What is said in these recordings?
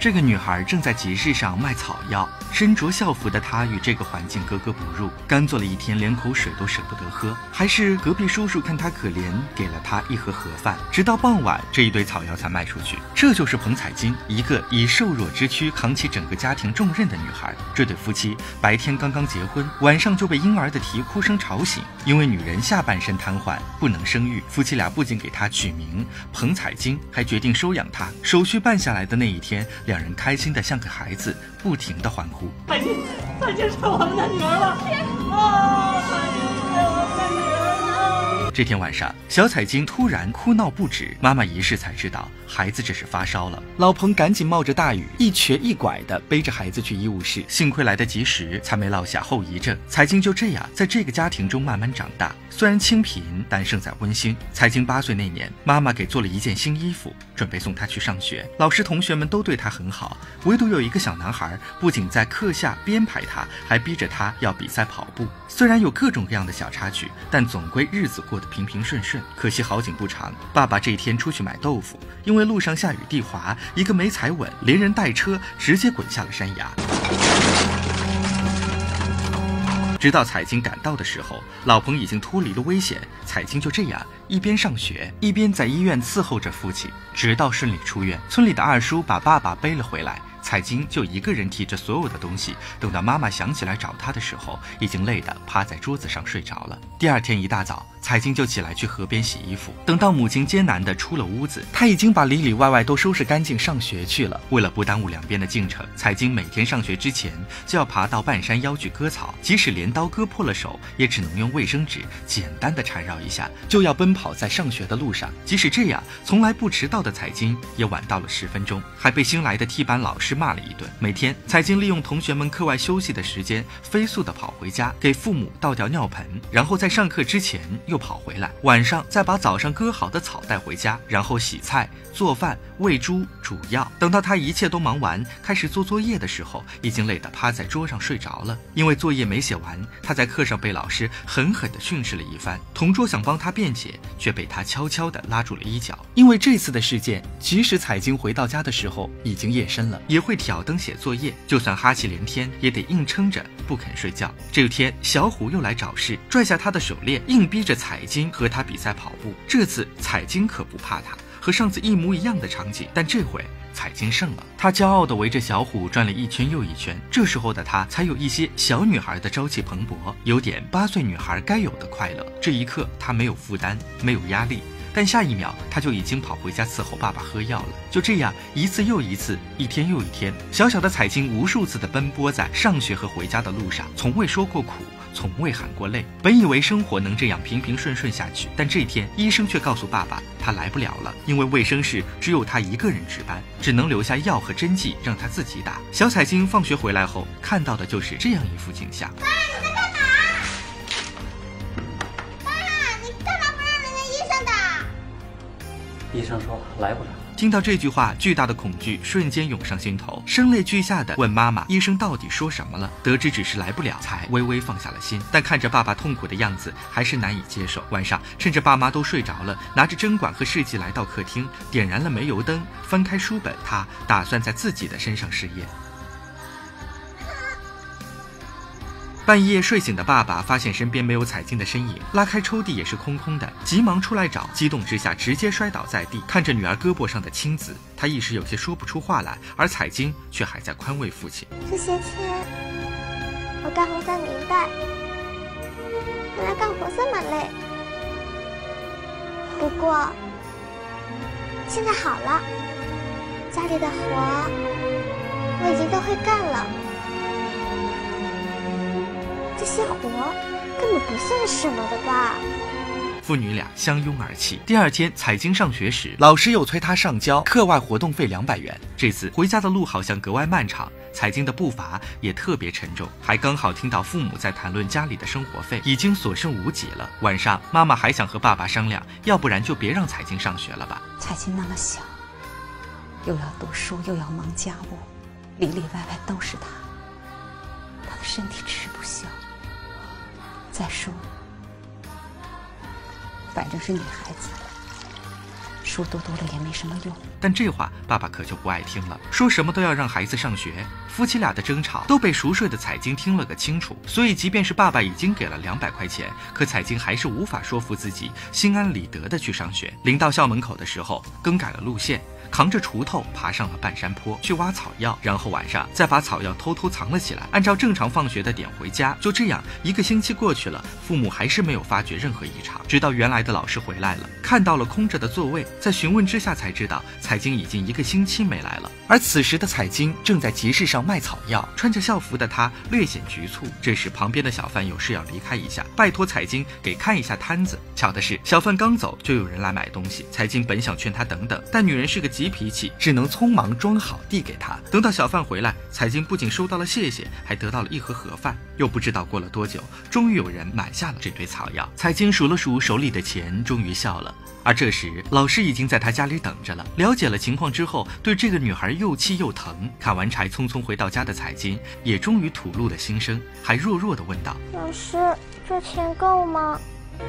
这个女孩正在集市上卖草药，身着校服的她与这个环境格格不入，干坐了一天，连口水都舍不得喝，还是隔壁叔叔看她可怜，给了她一盒盒饭。直到傍晚，这一堆草药才卖出去。这就是彭彩金，一个以瘦弱之躯扛起整个家庭重任的女孩。这对夫妻白天刚刚结婚，晚上就被婴儿的啼哭声吵醒。因为女人下半身瘫痪，不能生育，夫妻俩不仅给她取名彭彩金，还决定收养她。手续办下来的那一天，两人开心的像个孩子，不停的欢呼。 彩金是我们的女儿了！彩金是我们的女儿了！ 这天晚上，小彩金突然哭闹不止，妈妈一试才知道孩子这是发烧了。老彭赶紧冒着大雨，一瘸一拐的背着孩子去医务室，幸亏来得及时，才没落下后遗症。彩金就这样在这个家庭中慢慢长大，虽然清贫，但胜在温馨。彩金8岁那年，妈妈给做了一件新衣服，准备送她去上学。老师同学们都对她很好，唯独有一个小男孩，不仅在课下编排她，还逼着她要比赛跑步。虽然有各种各样的小插曲，但总归日子过得平平顺顺。可惜好景不长，爸爸这一天出去买豆腐，因为路上下雨地滑，一个没踩稳，连人带车直接滚下了山崖。直到彩金赶到的时候，老彭已经脱离了危险。彩金就这样一边上学，一边在医院伺候着父亲，直到顺利出院。村里的二叔把爸爸背了回来，彩金就一个人提着所有的东西。等到妈妈想起来找她的时候，已经累得趴在桌子上睡着了。第二天一大早，彩金就起来去河边洗衣服。等到母亲艰难地出了屋子，她已经把里里外外都收拾干净，上学去了。为了不耽误两边的进程，彩金每天上学之前就要爬到半山腰去割草，即使镰刀割破了手，也只能用卫生纸简单的缠绕一下，就要奔跑在上学的路上。即使这样，从来不迟到的彩金也晚到了10分钟，还被新来的踢班老师骂了一顿。每天，彩金利用同学们课外休息的时间，飞速地跑回家，给父母倒掉尿盆，然后在上课之前又跑回来，晚上再把早上割好的草带回家，然后洗菜、做饭、喂猪、煮药。等到他一切都忙完，开始做作业的时候，已经累得趴在桌上睡着了。因为作业没写完，他在课上被老师狠狠地训斥了一番。同桌想帮他辩解，却被他悄悄地拉住了衣角。因为这次的事件，即使彩金回到家的时候已经夜深了，也会挑灯写作业，就算哈气连天，也得硬撑着不肯睡觉。这天，小虎又来找事，拽下他的手链，硬逼着彩金和他比赛跑步。这次彩金可不怕他，和上次一模一样的场景，但这回彩金胜了。他骄傲地围着小虎转了一圈又一圈，这时候的他才有一些小女孩的朝气蓬勃，有点8岁女孩该有的快乐。这一刻，他没有负担，没有压力。但下一秒，他就已经跑回家伺候爸爸喝药了。就这样，一次又一次，一天又一天，小小的彩金无数次地奔波在上学和回家的路上，从未说过苦，从未喊过累。本以为生活能这样平平顺顺下去，但这天，医生却告诉爸爸，他来不了了，因为卫生室只有他一个人值班，只能留下药和针剂让他自己打。小彩金放学回来后，看到的就是这样一幅景象。 医生说来不了。 听到这句话，巨大的恐惧瞬间涌上心头，声泪俱下的问妈妈：“医生到底说什么了？”得知只是来不了，才微微放下了心。但看着爸爸痛苦的样子，还是难以接受。晚上，趁着爸妈都睡着了，拿着针管和试剂来到客厅，点燃了煤油灯，翻开书本，他打算在自己的身上试验。半夜睡醒的爸爸发现身边没有彩金的身影，拉开抽屉也是空空的，急忙出来找，激动之下直接摔倒在地。看着女儿胳膊上的青紫，他一时有些说不出话来，而彩金却还在宽慰父亲：“ 这些天我干活才明白，原来干活这么累。不过现在好了，家里的活我已经都会干了。这些活根本不算什么的吧。” 父女俩相拥而泣。第二天，彩金上学时，老师又催她上交课外活动费200元。这次回家的路好像格外漫长，彩金的步伐也特别沉重，还刚好听到父母在谈论家里的生活费，已经所剩无几了。晚上，妈妈还想和爸爸商量，要不然就别让彩金上学了吧。 彩金那么小，又要读书又要忙家务，里里外外都是她，她的身体吃不消。再说，反正是女孩子， 书读多了也没什么用。 但这话爸爸可就不爱听了，说什么都要让孩子上学。夫妻俩的争吵都被熟睡的彩晶听了个清楚，所以即便是爸爸已经给了200块钱，可彩晶还是无法说服自己心安理得的去上学。临到校门口的时候，更改了路线，扛着锄头爬上了半山坡去挖草药，然后晚上再把草药偷偷藏了起来，按照正常放学的点回家。就这样1个星期过去了，父母还是没有发觉任何异常，直到原来的老师回来了，看到了空着的座位，在询问之下才知道彩晶已经1个星期没来了。而此时的彩晶正在集市上卖草药，穿着校服的她略显局促。这时旁边的小贩有事要离开一下，拜托彩晶给看一下摊子。巧的是小贩刚走就有人来买东西，彩晶本想劝他等等，但女人是个急脾气，只能匆忙装好递给他。等到小贩回来，彩晶不仅收到了谢谢，还得到了1盒盒饭。又不知道过了多久，终于有人买下了这堆草药。彩晶数了数手里的钱，终于笑了。而这时老师已经在他家里等着了，了解了情况之后，对这个女孩又气又疼。砍完柴匆匆回到家的彩晶也终于吐露了心声，还弱弱地问道： 老师，这钱够吗？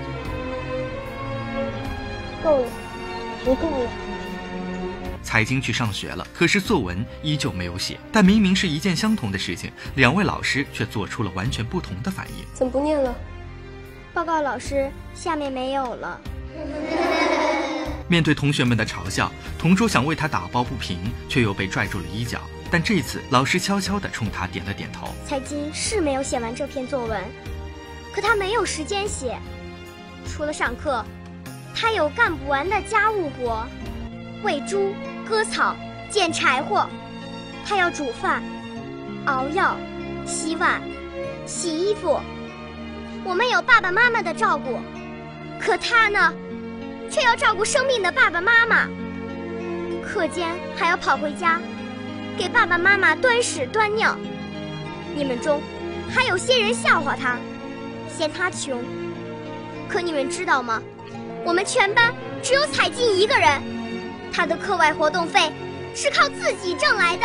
够了，足够了。 彩晶去上学了，可是作文依旧没有写。但明明是一件相同的事情，2位老师却做出了完全不同的反应。 怎么不念了？ 报告老师，下面没有了。 面对同学们的嘲笑，同桌想为他打抱不平，却又被拽住了衣角。但这次老师悄悄地冲他点了点头。 彩晶是没有写完这篇作文，可他没有时间写。除了上课，他有干不完的家务活，喂猪、割草、捡柴火。他要煮饭、熬药、洗碗、洗衣服。我们有爸爸妈妈的照顾，可他呢，却要照顾生病的爸爸妈妈。课间还要跑回家，给爸爸妈妈端屎端尿。你们中还有些人笑话他，嫌他穷。可你们知道吗？我们全班只有彩晶1个人，他的课外活动费是靠自己挣来的。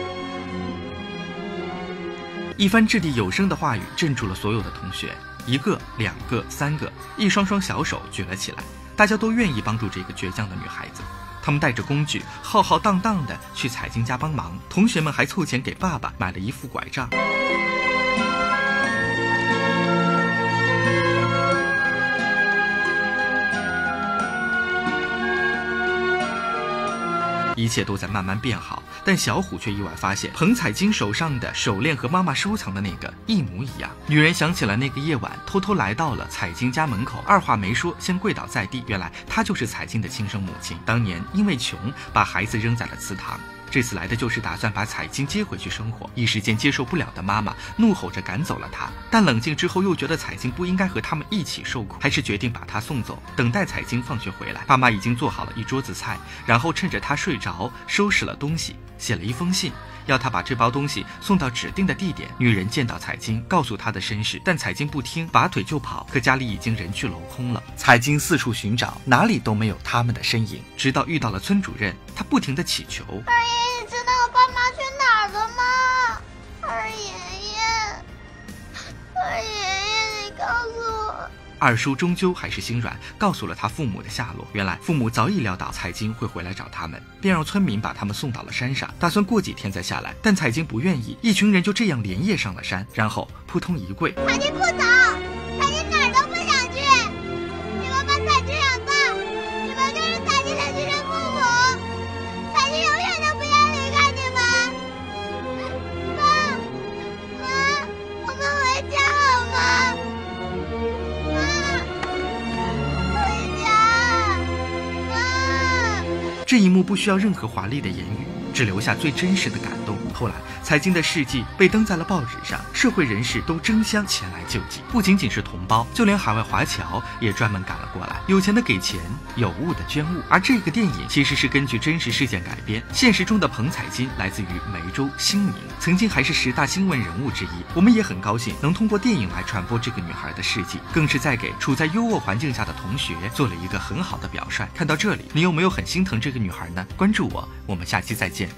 一番掷地有声的话语镇住了所有的同学，1个、2个、3个，一双双小手举了起来，大家都愿意帮助这个倔强的女孩子。他们带着工具，浩浩荡荡地去彩晶家帮忙。同学们还凑钱给爸爸买了1副拐杖。一切都在慢慢变好，但小虎却意外发现彭彩晶手上的手链和妈妈收藏的那个一模一样。女人想起了那个夜晚，偷偷来到了彩晶家门口，二话没说先跪倒在地。原来她就是彩晶的亲生母亲，当年因为穷把孩子扔在了祠堂，这次来的就是打算把彩晶接回去生活。一时间接受不了的妈妈怒吼着赶走了她，但冷静之后又觉得彩晶不应该和他们一起受苦，还是决定把她送走。等待彩晶放学回来，爸妈已经做好了一桌子菜，然后趁着她睡着收拾了东西，写了1封信，要她把这包东西送到指定的地点。女人见到彩晶，告诉她的身世，但彩晶不听，拔腿就跑。可家里已经人去楼空了，彩晶四处寻找，哪里都没有他们的身影。直到遇到了村主任，她不停地祈求： 二爷爷，你知道我爸妈去哪儿了吗？二爷爷，二爷爷，你告诉我。 二叔终究还是心软，告诉了他父母的下落。原来父母早已料到彩晶会回来找他们，便让村民把他们送到了山上，打算过几天再下来。但彩晶不愿意，一群人就这样连夜上了山，然后扑通一跪。 彩晶不走，彩晶哪儿都不想去。你们把彩晶养大，你们就是彩晶的亲生父母。彩晶永远都不要离开你们。妈，我们回家好吗？ 这一幕不需要任何华丽的言语，只留下最真实的感动。后来彩晶的事迹被登在了报纸上，社会人士都争相前来救济，不仅仅是同胞，就连海外华侨也专门赶了过来，有钱的给钱，有物的捐物。而这个电影其实是根据真实事件改编，现实中的彭彩晶来自于梅州兴宁，曾经还是10大新闻人物之一。我们也很高兴能通过电影来传播这个女孩的事迹，更是在给处在优渥环境下的同学做了一个很好的表率。看到这里，你有没有很心疼这个女孩呢？关注我，我们下期再见。